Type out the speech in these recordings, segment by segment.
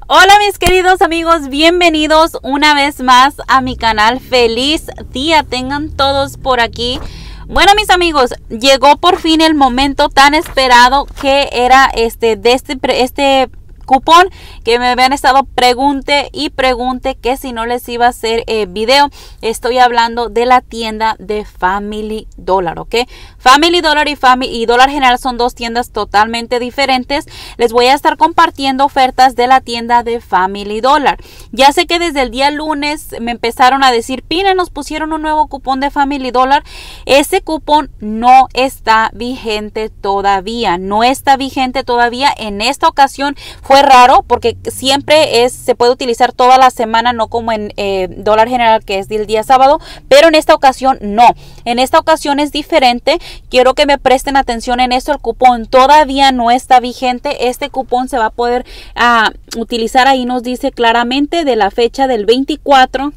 Hola mis queridos amigos, bienvenidos una vez más a mi canal. Feliz día tengan todos por aquí. Bueno mis amigos, llegó por fin el momento tan esperado que era este cupón que me habían estado pregunte y pregunte que si no les iba a hacer video. Estoy hablando de la tienda de Family Dollar, ¿ok? Family Dollar y Dollar General son dos tiendas totalmente diferentes. Les voy a estar compartiendo ofertas de la tienda de Family Dollar. Ya sé que desde el día lunes me empezaron a decir, Pina, nos pusieron un nuevo cupón de Family Dollar. Ese cupón no está vigente todavía. No está vigente todavía. En esta ocasión fue raro porque siempre se puede utilizar toda la semana, no como en Dólar General que es del día sábado, pero en esta ocasión no. En esta ocasión es diferente. Quiero que me presten atención en esto. El cupón todavía no está vigente. Este cupón se va a poder utilizar, ahí nos dice claramente, de la fecha del 24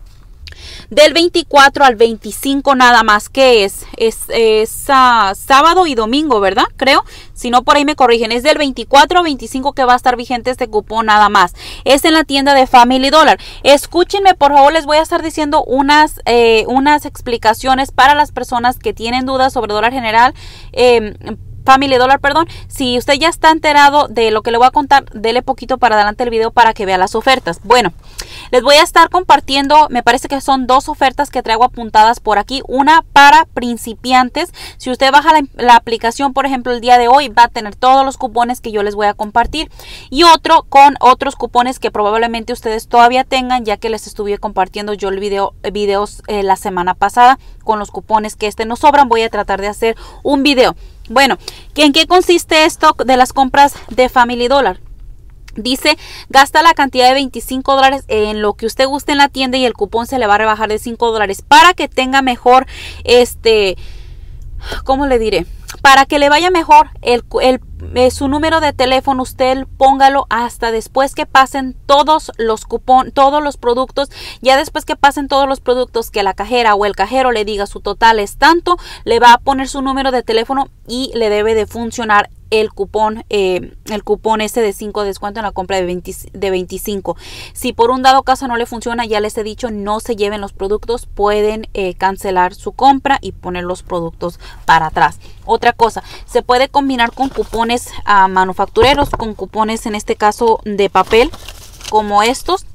al 25 nada más, que es sábado y domingo, ¿verdad? Creo, si no por ahí me corrigen, es del 24 al 25 que va a estar vigente este cupón nada más. Es en la tienda de Family Dollar. Escúchenme por favor, les voy a estar diciendo unas explicaciones para las personas que tienen dudas sobre Dólar General, Family Dollar, perdón. Si usted ya está enterado de lo que le voy a contar, dele poquito para adelante el video para que vea las ofertas. Bueno, les voy a estar compartiendo, me parece que son dos ofertas que traigo apuntadas por aquí. Una para principiantes. Si usted baja la aplicación, por ejemplo, el día de hoy, va a tener todos los cupones que yo les voy a compartir. Y otro con otros cupones que probablemente ustedes todavía tengan, ya que les estuve compartiendo yo el videos la semana pasada con los cupones que nos sobran. Voy a tratar de hacer un video. Bueno, ¿en qué consiste esto de las compras de Family Dollar? Dice, gasta la cantidad de $25 en lo que usted guste en la tienda y el cupón se le va a rebajar de $5 para que tenga mejor, ¿cómo le diré? Para que le vaya mejor su número de teléfono, usted póngalo hasta después que pasen todos los productos. Ya después que pasen todos los productos, que la cajera o el cajero le diga su total es tanto, le va a poner su número de teléfono y le debe de funcionar el cupón ese de 5 de descuento en la compra de 25. Si por un dado caso no le funciona, ya les he dicho, no se lleven los productos, pueden cancelar su compra y poner los productos para atrás. Otra cosa, se puede combinar con cupones manufactureros, con cupones en este caso de papel como estos.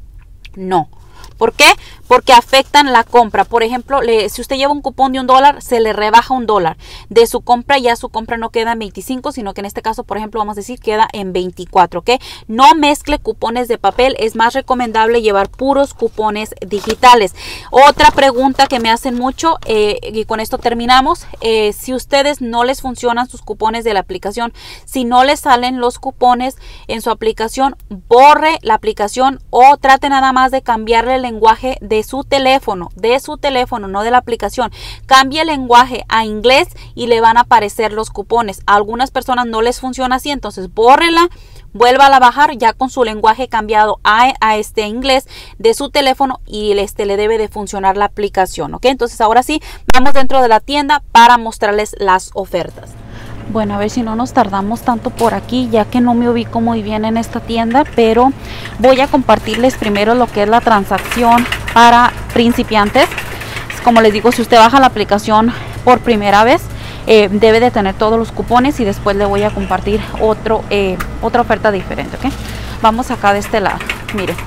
No. ¿Por qué? Porque afectan la compra. Por ejemplo, si usted lleva un cupón de $1, se le rebaja $1 de su compra. Ya su compra no queda en 25, sino que en este caso, por ejemplo, vamos a decir, queda en 24, ¿ok? No mezcle cupones de papel. Es más recomendable llevar puros cupones digitales. Otra pregunta que me hacen mucho, y con esto terminamos, si ustedes no les funcionan sus cupones de la aplicación, si no les salen los cupones en su aplicación, borre la aplicación o trate nada más de cambiarle el lenguaje de su teléfono, no de la aplicación. Cambie el lenguaje a inglés y le van a aparecer los cupones. A algunas personas no les funciona así, entonces bórrela, vuelva a bajar ya con su lenguaje cambiado a inglés de su teléfono y le debe de funcionar la aplicación, ¿ok? Entonces ahora sí, vamos dentro de la tienda para mostrarles las ofertas. Bueno, a ver si no nos tardamos tanto por aquí, ya que no me ubico muy bien en esta tienda, pero voy a compartirles primero lo que es la transacción para principiantes. Como les digo, si usted baja la aplicación por primera vez, debe de tener todos los cupones y después le voy a compartir otra oferta diferente, ¿ok? Vamos acá de este lado, miren.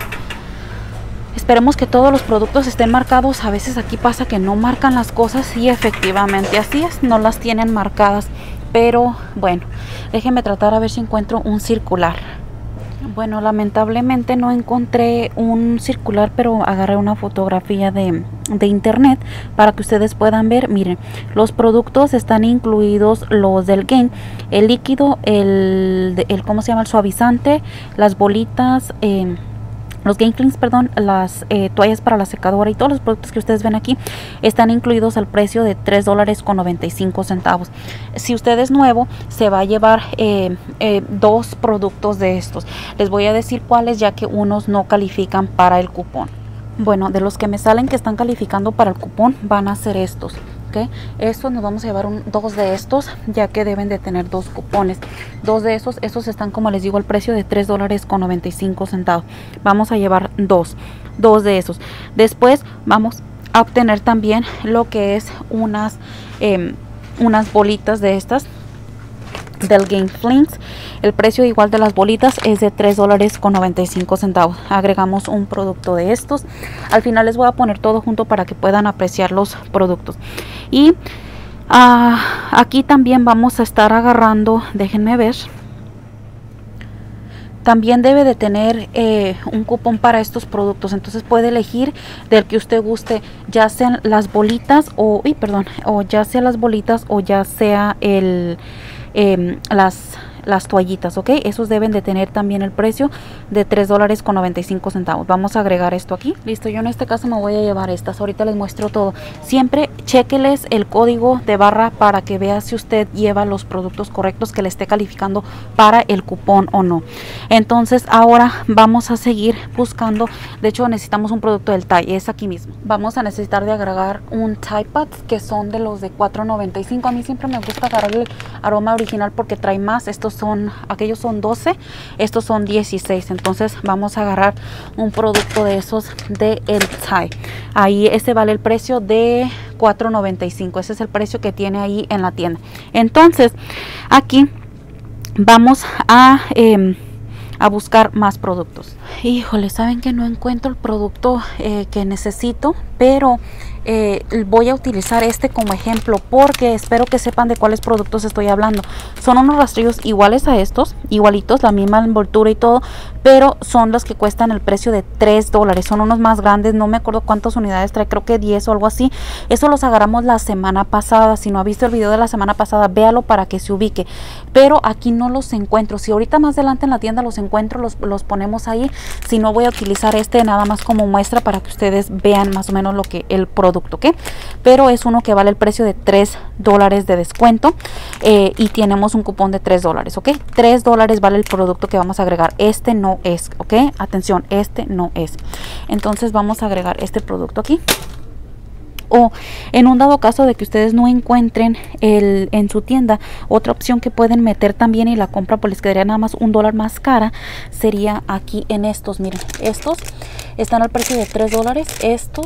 Esperemos que todos los productos estén marcados. A veces aquí pasa que no marcan las cosas y efectivamente así es, no las tienen marcadas. Pero bueno, déjenme tratar a ver si encuentro un circular. Bueno, lamentablemente no encontré un circular, pero agarré una fotografía de internet para que ustedes puedan ver. Miren, los productos están incluidos, los del Gain, el líquido, ¿cómo se llama? El suavizante, las bolitas, los Gain Cleans, perdón, las toallas para la secadora y todos los productos que ustedes ven aquí están incluidos al precio de $3.95. Si usted es nuevo, se va a llevar dos productos de estos. Les voy a decir cuáles, ya que unos no califican para el cupón. Bueno, de los que me salen que están calificando para el cupón van a ser estos. ¿ok? Estos nos vamos a llevar dos de estos, ya que deben de tener dos cupones. Dos de esos están, como les digo, al precio de $3.95. Vamos a llevar dos de esos. Después vamos a obtener también lo que es unas bolitas de estas del Gain Flings. El precio igual de las bolitas es de $3.95. Agregamos un producto de estos. Al final les voy a poner todo junto para que puedan apreciar los productos. Y aquí también vamos a estar agarrando, déjenme ver, también debe de tener un cupón para estos productos. Entonces puede elegir del que usted guste, ya sean las bolitas o ya sea las bolitas o ya sea las toallitas, ok. Esos deben de tener también el precio de $3.95. Vamos a agregar esto aquí. Listo, yo en este caso me voy a llevar estas. Ahorita les muestro todo. Siempre chéqueles el código de barra para que vea si usted lleva los productos correctos, que le esté calificando para el cupón o no. Entonces ahora vamos a seguir buscando. De hecho necesitamos un producto del Tide, es aquí mismo. Vamos a necesitar de agregar un Tide Pads, que son de los de $4.95. A mí siempre me gusta agarrar el aroma original porque trae más. Aquellos son 12, estos son 16. Entonces vamos a agarrar un producto de esos de el Tide. Ahí ese vale el precio de $4.95. Ese es el precio que tiene ahí en la tienda. Entonces aquí vamos a buscar más productos. Híjole, saben que no encuentro el producto que necesito, pero voy a utilizar este como ejemplo porque espero que sepan de cuáles productos estoy hablando. Son unos rastrillos iguales a estos, igualitos, la misma envoltura y todo, pero son los que cuestan el precio de $3. Son unos más grandes, no me acuerdo cuántas unidades trae, creo que 10 o algo así. Eso los agarramos la semana pasada. Si no ha visto el video de la semana pasada, véalo para que se ubique. Pero aquí no los encuentro. Si ahorita más adelante en la tienda los encuentro, los ponemos ahí. Si no, voy a utilizar este nada más como muestra para que ustedes vean más o menos lo que el producto, ¿ok? Pero es uno que vale el precio de $3 de descuento y tenemos un cupón de $3, ¿ok? $3 vale el producto que vamos a agregar. Este no es, ¿ok? Atención, este no es. Entonces vamos a agregar este producto aquí. O en un dado caso de que ustedes no encuentren en su tienda, otra opción que pueden meter también y la compra pues les quedaría nada más $1 más cara, sería aquí en estos. Miren, estos están al precio de $3. Estos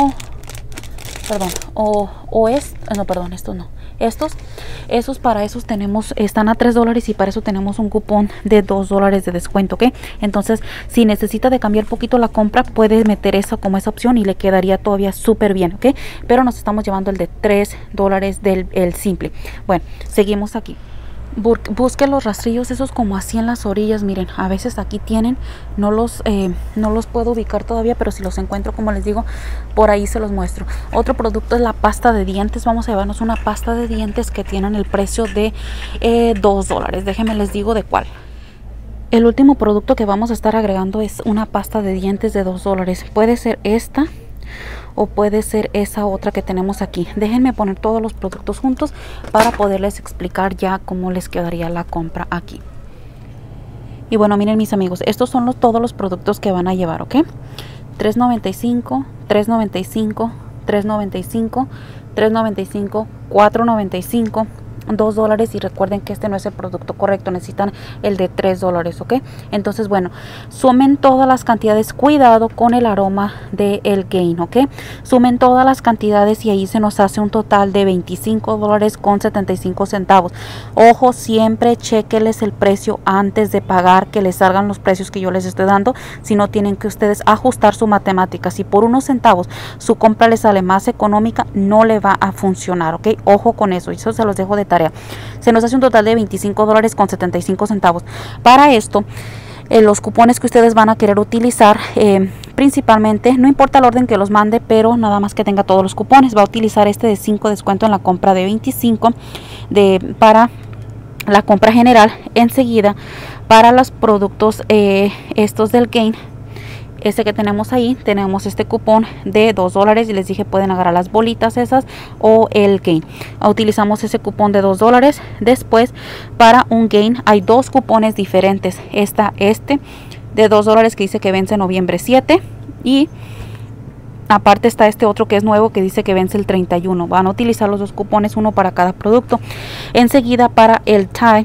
esos para esos están a $3 y para eso tenemos un cupón de $2 de descuento, ¿ok? Entonces si necesita de cambiar poquito la compra, puede meter eso como esa opción y le quedaría todavía súper bien, ¿ok? Pero nos estamos llevando el de $3 del simple. Bueno, seguimos aquí. Busque los rastrillos esos como así en las orillas. Miren, a veces aquí tienen, no los puedo ubicar todavía, pero si los encuentro, como les digo, por ahí se los muestro. Otro producto es la pasta de dientes. Vamos a llevarnos una pasta de dientes que tienen el precio de $2. Déjenme les digo de cuál. El último producto que vamos a estar agregando es una pasta de dientes de $2. Puede ser esta o puede ser esa otra que tenemos aquí. Déjenme poner todos los productos juntos para poderles explicar ya cómo les quedaría la compra aquí. Y bueno, miren mis amigos, estos son todos los productos que van a llevar, ¿ok? $3.95, $3.95, $3.95, $3.95, $4.95, $2 y recuerden que este no es el producto correcto, necesitan el de $3, ¿ok? Entonces bueno, sumen todas las cantidades, cuidado con el aroma del Gain, ¿ok? Sumen todas las cantidades y ahí se nos hace un total de $25.75. Ojo, siempre chequeles el precio antes de pagar, que les salgan los precios que yo les estoy dando, si no tienen que ustedes ajustar su matemática. Si por unos centavos su compra les sale más económica, no le va a funcionar, ¿ok? Ojo con eso, eso se los dejo de tarea. Se nos hace un total de $25.75. Para esto, los cupones que ustedes van a querer utilizar, principalmente, no importa el orden que los mande, pero nada más que tenga todos los cupones, va a utilizar este de 5 descuento en la compra de 25 para la compra general. Enseguida, para los productos estos del Gain, este que tenemos ahí, tenemos este cupón de $2 y les dije pueden agarrar las bolitas esas o el Gain. Utilizamos ese cupón de $2. Después, para un Gain hay dos cupones diferentes. Este de $2 que dice que vence noviembre 7 y Aparte está este otro que es nuevo que dice que vence el 31. Van a utilizar los dos cupones, uno para cada producto. Enseguida para el Tide,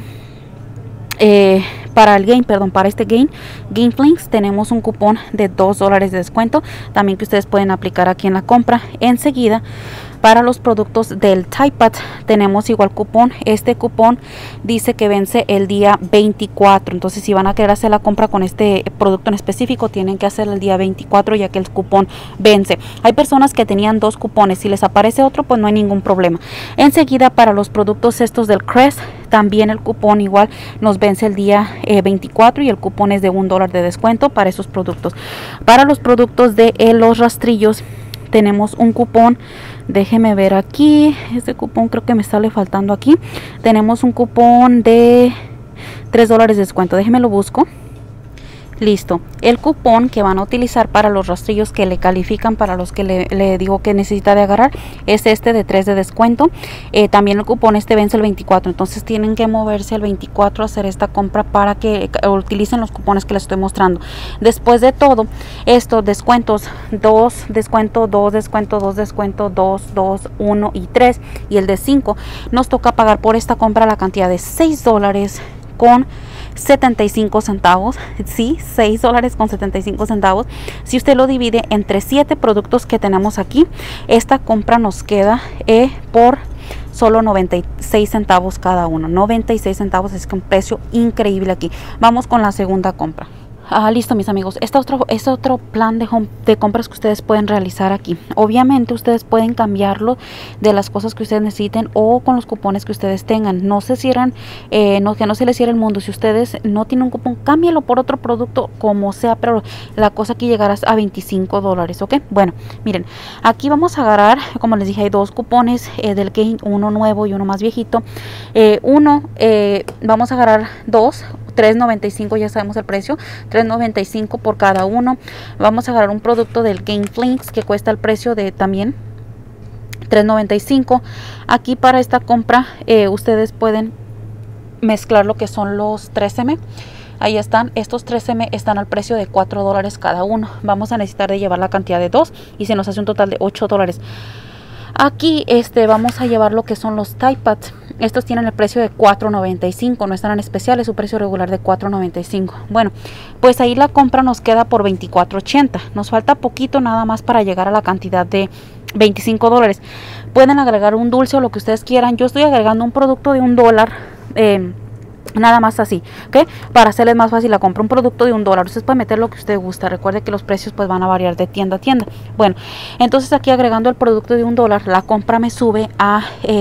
para el Gain, perdón, para este Gain Flings tenemos un cupón de $2 de descuento, también que ustedes pueden aplicar aquí en la compra. Enseguida para los productos del Tide Pad tenemos igual cupón. Este cupón dice que vence el día 24. Entonces si van a querer hacer la compra con este producto en específico, tienen que hacerlo el día 24 ya que el cupón vence. Hay personas que tenían dos cupones. Si les aparece otro, pues no hay ningún problema. Enseguida para los productos estos del Crest, también el cupón igual nos vence el día 24 y el cupón es de $1 de descuento para esos productos. Para los productos de los rastrillos tenemos un cupón. Déjeme ver aquí, este cupón creo que me sale faltando aquí. Tenemos un cupón de $3 de descuento. Déjeme lo busco. Listo, el cupón que van a utilizar para los rastrillos que le califican, para los que le digo que necesita de agarrar, es este de 3 de descuento. También el cupón este vence el 24, entonces tienen que moverse el 24 a hacer esta compra para que utilicen los cupones que les estoy mostrando. Después de todo, estos descuentos, 2 descuento, 2 descuento, 2 descuento, 2, 2, 1 y 3 y el de 5, nos toca pagar por esta compra la cantidad de $6 con 75 centavos. Sí, $6 con 75 centavos. Si usted lo divide entre 7 productos que tenemos aquí, esta compra nos queda por solo 96 centavos cada uno. 96 centavos, es que un precio increíble aquí. Vamos con la segunda compra. Listo, mis amigos, este es otro plan de compras que ustedes pueden realizar aquí. Obviamente ustedes pueden cambiarlo de las cosas que ustedes necesiten o con los cupones que ustedes tengan. No se cierran, que no se les cierre el mundo. Si ustedes no tienen un cupón, cámbialo por otro producto como sea, pero la cosa aquí llegará a $25, ¿ok? Bueno, miren, aquí vamos a agarrar, como les dije, hay dos cupones del Gain, uno nuevo y uno más viejito. Vamos a agarrar dos, $3.95, ya sabemos el precio, $3.95 por cada uno. Vamos a agarrar un producto del Gain Flings que cuesta el precio de también $3.95. Aquí para esta compra ustedes pueden mezclar lo que son los 3M. Ahí están, estos 3M están al precio de $4 cada uno. Vamos a necesitar de llevar la cantidad de 2 y se nos hace un total de $8. Aquí vamos a llevar lo que son los Tide Pads. Estos tienen el precio de $4.95, no están en especial, es su precio regular de $4.95. Bueno, pues ahí la compra nos queda por $24.80. Nos falta poquito nada más para llegar a la cantidad de $25. Pueden agregar un dulce o lo que ustedes quieran. Yo estoy agregando un producto de $1. Nada más así, ¿ok? Para hacerles más fácil la compra, un producto de $1. Ustedes pueden meter lo que usted gusta. Recuerde que los precios pues van a variar de tienda a tienda. Bueno, entonces aquí agregando el producto de $1, la compra me sube a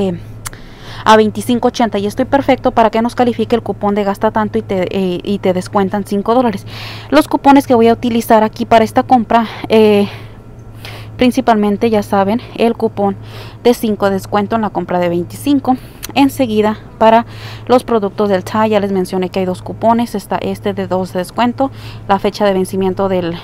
$25.80 y estoy perfecto para que nos califique el cupón de gasta tanto y te descuentan $5. Los cupones que voy a utilizar aquí para esta compra, principalmente ya saben, el cupón de 5 de descuento en la compra de 25. Enseguida para los productos del Tide, ya les mencioné que hay dos cupones. Está este de 2 de descuento, la fecha de vencimiento del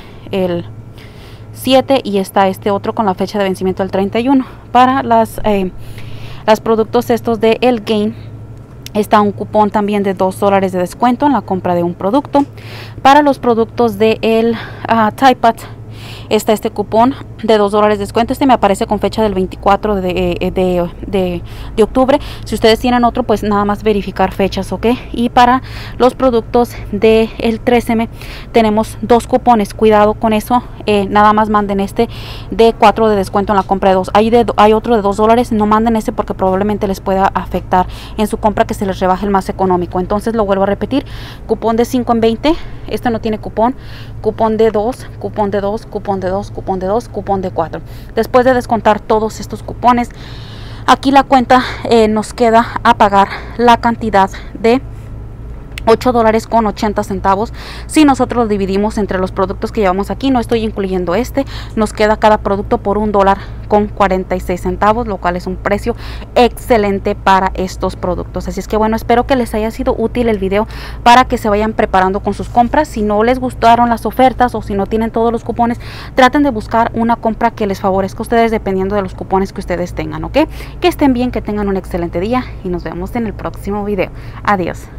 7 y está este otro con la fecha de vencimiento del 31. Para los productos estos de el Gain está un cupón también de $2 de descuento en la compra de un producto. Para los productos de el Tide Pad está este cupón de $2 de descuento. Este me aparece con fecha del 24 de octubre. Si ustedes tienen otro, pues nada más verificar fechas, ¿ok? Y para los productos del 3M tenemos dos cupones. Cuidado con eso, nada más manden este de 4 de descuento en la compra de 2. Hay otro de $2, no manden ese porque probablemente les pueda afectar en su compra, que se les rebaje el más económico. Entonces lo vuelvo a repetir, cupón de 5 en 20, este no tiene cupón, cupón de 2, cupón de 2, cupón de 2, cupón de 2, cupón de 4. Después de descontar todos estos cupones, aquí la cuenta nos queda a pagar la cantidad de $8 con 80 centavos. Si nosotros lo dividimos entre los productos que llevamos aquí, no estoy incluyendo nos queda cada producto por $1 con 46 centavos, lo cual es un precio excelente para estos productos. Así es que bueno, espero que les haya sido útil el video para que se vayan preparando con sus compras. Si no les gustaron las ofertas o si no tienen todos los cupones, traten de buscar una compra que les favorezca a ustedes dependiendo de los cupones que ustedes tengan, ¿ok? Que estén bien, que tengan un excelente día y nos vemos en el próximo video. Adiós.